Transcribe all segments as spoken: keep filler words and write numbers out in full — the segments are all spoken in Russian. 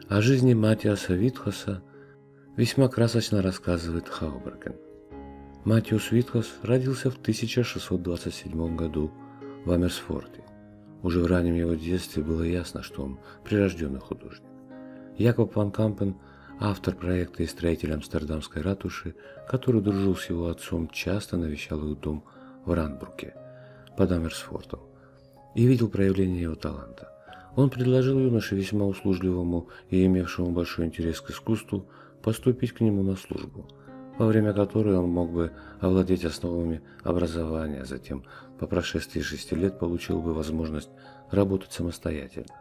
О жизни Матиаса Витхоса весьма красочно рассказывает Хауберген. Матиус Витхос родился в тысяча шестьсот двадцать седьмом году в Амерсфорте. Уже в раннем его детстве было ясно, что он прирожденный художник. Якоб ван Кампен, автор проекта и строитель Амстердамской ратуши, который дружил с его отцом, часто навещал их дом в Ранбруке под Амерсфортом и видел проявление его таланта. Он предложил юноше, весьма услужливому и имевшему большой интерес к искусству, поступить к нему на службу, во время которой он мог бы овладеть основами образования, а затем, по прошествии шести лет, получил бы возможность работать самостоятельно.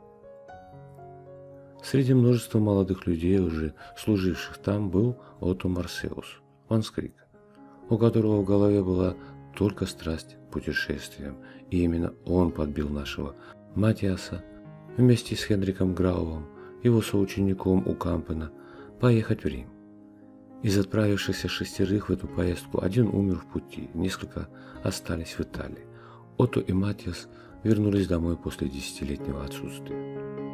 Среди множества молодых людей, уже служивших там, был Отто Марсеус ван Скрик, у которого в голове была только страсть к путешествиям, и именно он подбил нашего Матиаса вместе с Хенриком Граувом, его соучеником у Кампена, поехать в Рим. Из отправившихся шестерых в эту поездку один умер в пути, несколько остались в Италии. Отто и Матиас вернулись домой после десятилетнего отсутствия.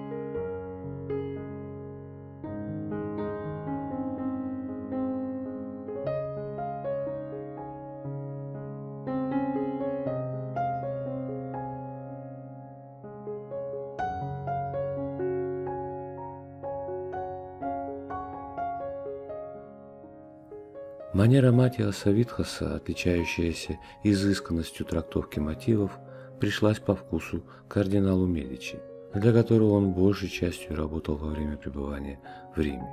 Манера Матиаса Витхоса, отличающаяся изысканностью трактовки мотивов, пришлась по вкусу кардиналу Медичи, для которого он большей частью работал во время пребывания в Риме.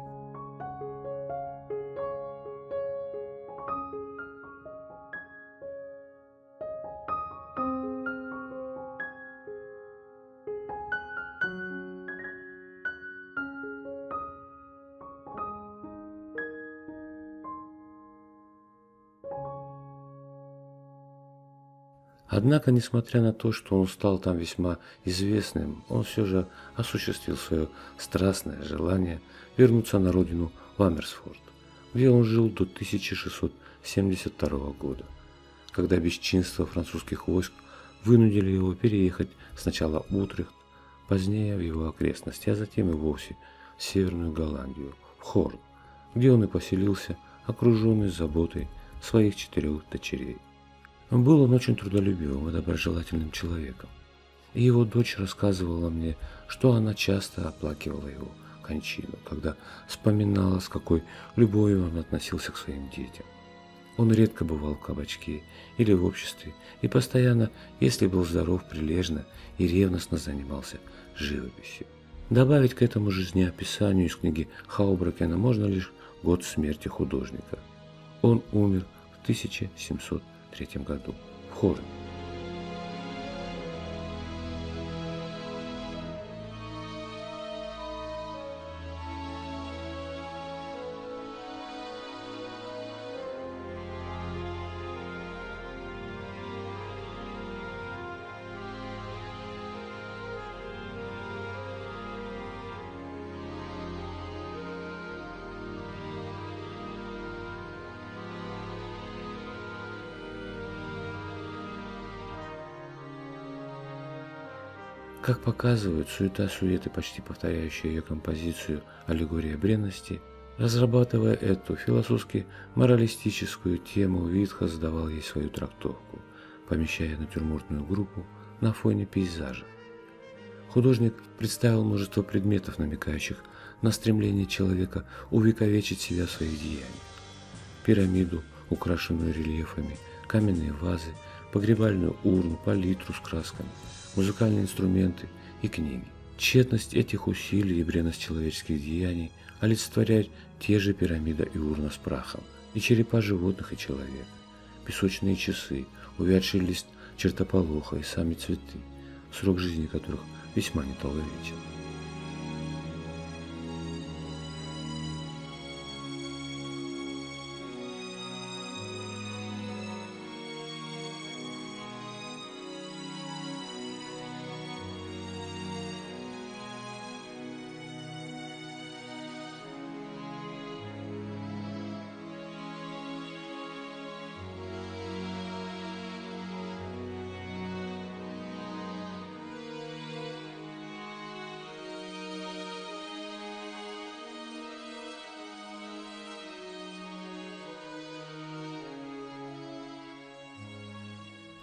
Однако, несмотря на то, что он стал там весьма известным, он все же осуществил свое страстное желание вернуться на родину в Амерсфорт, где он жил до тысяча шестьсот семьдесят второго года, когда бесчинства французских войск вынудили его переехать сначала в Утрехт, позднее в его окрестности, а затем и вовсе в Северную Голландию, в Хорн, где он и поселился, окруженный заботой своих четырех дочерей. Был он очень трудолюбивым и доброжелательным человеком, и его дочь рассказывала мне, что она часто оплакивала его кончину, когда вспоминала, с какой любовью он относился к своим детям. Он редко бывал в кабачке или в обществе, и постоянно, если был здоров, прилежно и ревностно занимался живописью. Добавить к этому жизнеописанию из книги Хаубракена можно лишь год смерти художника. Он умер в тысяча семьсот третьем году в Хорне. Как показывает суета-суеты, почти повторяющая ее композицию «Аллегория бренности», разрабатывая эту философски-моралистическую тему, Витхос давал ей свою трактовку, помещая натюрмортную группу на фоне пейзажа. Художник представил множество предметов, намекающих на стремление человека увековечить себя в своих деяниях. Пирамиду, украшенную рельефами, каменные вазы, погребальную урну, палитру с красками, музыкальные инструменты и книги. Тщетность этих усилий и бренность человеческих деяний олицетворяют те же пирамида и урна с прахом, и черепа животных и человека, песочные часы, увядший лист чертополоха и сами цветы, срок жизни которых весьма недолговечен.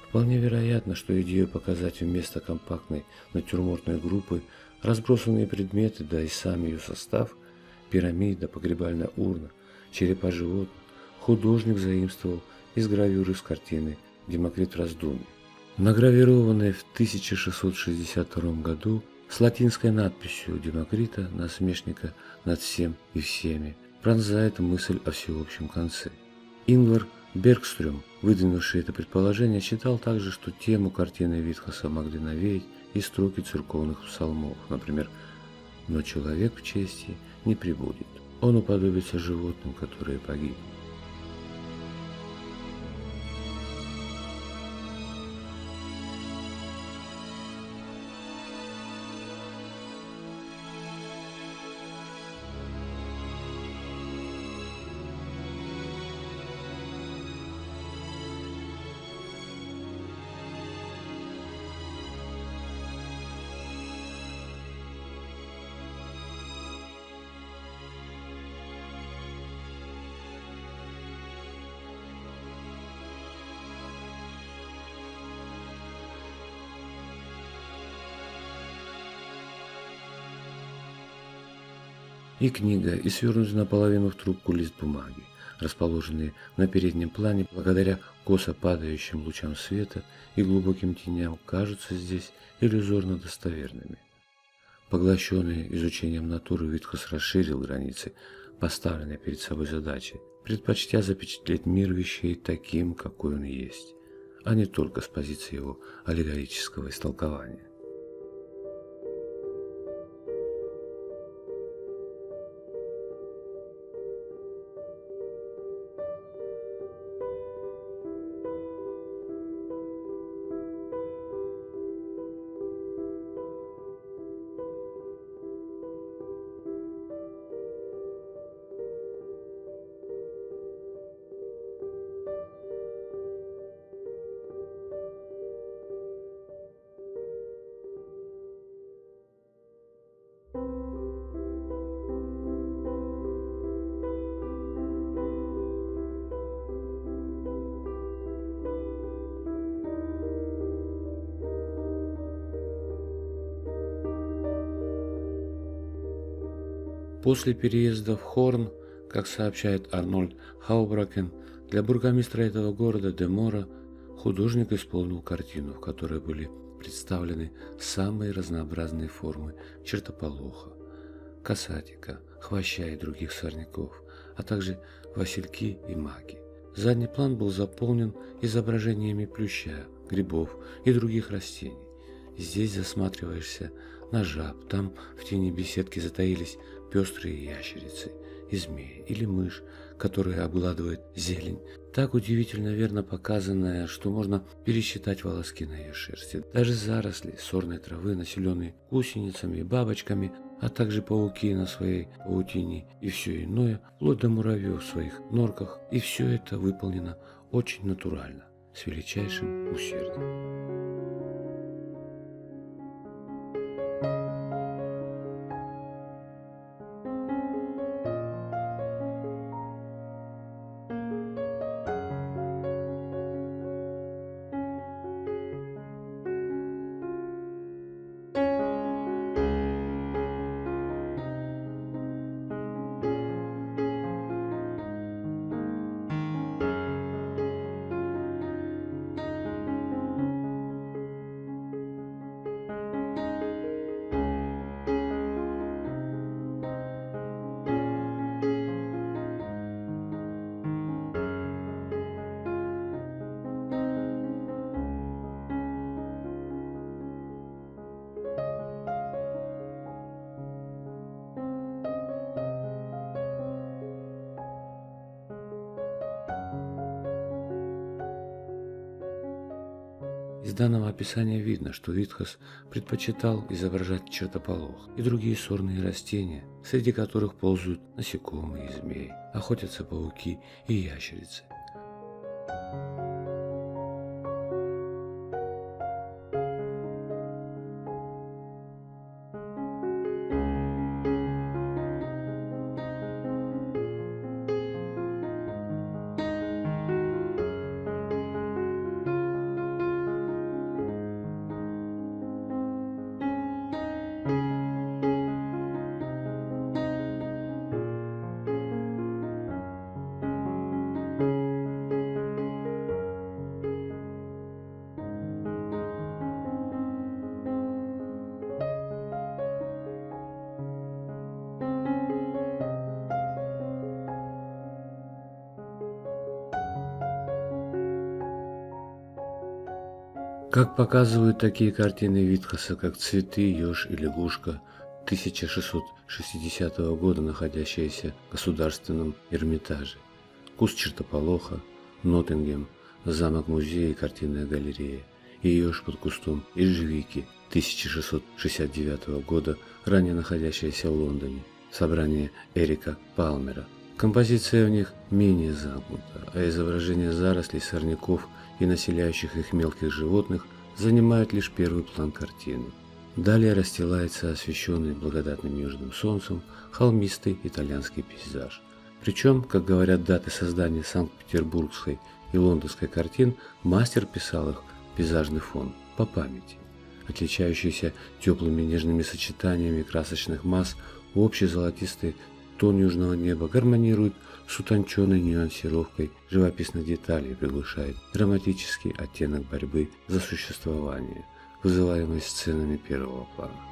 Вполне вероятно, что идею показать вместо компактной натюрмортной группы разбросанные предметы, да и сам ее состав – пирамида, погребальная урна, черепа животных – художник заимствовал из гравюры с картины «Демокрит в раздумье». Награвированной в тысяча шестьсот шестьдесят втором году с латинской надписью Демокрита, насмешника над всем и всеми, пронзает мысль о всеобщем конце. Ингвар Бергстрём, выдвинувший это предположение, считал также, что тему картины Витхоса могли навеять и строки церковных псалмов, например, «Но человек в чести не пребудет, он уподобится животным, которые погибнут». И книга, и свернутый наполовину в трубку лист бумаги, расположенные на переднем плане благодаря косо падающим лучам света и глубоким теням, кажутся здесь иллюзорно достоверными. Поглощенный изучением натуры, Витхос расширил границы поставленной перед собой задачи, предпочтя запечатлеть мир вещей таким, какой он есть, а не только с позиции его аллегорического истолкования. После переезда в Хорн, как сообщает Арнольд Хаубракен, для бургомистра этого города де Мора художник исполнил картину, в которой были представлены самые разнообразные формы чертополоха, касатика, хвоща и других сорняков, а также васильки и маки. Задний план был заполнен изображениями плюща, грибов и других растений. Здесь засматриваешься на жаб, там в тени беседки затаились пестрые ящерицы и змеи или мышь, которая обгладывает зелень, так удивительно верно показанная, что можно пересчитать волоски на ее шерсти. Даже заросли сорной травы, населенные гусеницами и бабочками, а также пауки на своей паутине и все иное, вплоть до муравьев в своих норках, и все это выполнено очень натурально, с величайшим усердием. Из данного описания видно, что Витхос предпочитал изображать чертополох и другие сорные растения, среди которых ползают насекомые и змеи, охотятся пауки и ящерицы. Как показывают такие картины Витхоса, как «Цветы», «Еж» и «Лягушка», тысяча шестьсот шестидесятого года находящиеся в Государственном Эрмитаже, «Куст чертополоха», «Ноттингем», «Замок-музей» и «Картинная галерея», и «Еж под кустом» ежевики тысяча шестьсот шестьдесят девятого года, ранее находящиеся в Лондоне, собрание Эрика Палмера. Композиция в них менее замкнута, а изображения зарослей, сорняков и населяющих их мелких животных занимают лишь первый план картины. Далее расстилается освещенный благодатным южным солнцем холмистый итальянский пейзаж. Причем, как говорят даты создания санкт-петербургской и лондонской картин, мастер писал их пейзажный фон по памяти, отличающийся теплыми нежными сочетаниями красочных масс. Общий золотистый тон южного неба гармонирует с утонченной нюансировкой живописных деталей и приглушает драматический оттенок борьбы за существование, вызываемой сценами первого плана.